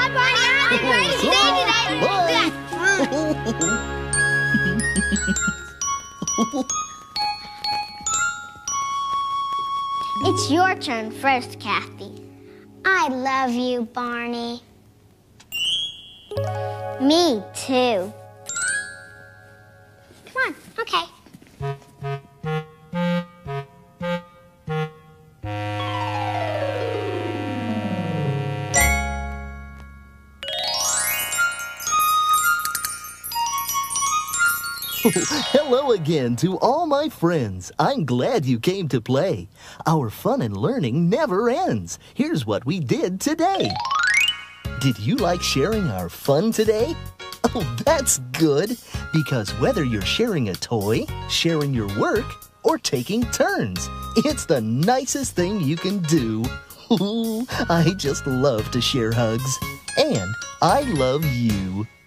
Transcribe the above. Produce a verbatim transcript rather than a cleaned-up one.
Bye, Barney. It's your turn first, Kathy. I love you, Barney. Me too. Come on, okay. Hello again to all my friends. I'm glad you came to play. Our fun and learning never ends. Here's what we did today. Did you like sharing our fun today? Oh, that's good. Because whether you're sharing a toy, sharing your work, or taking turns, it's the nicest thing you can do. Ooh, I just love to share hugs. And I love you.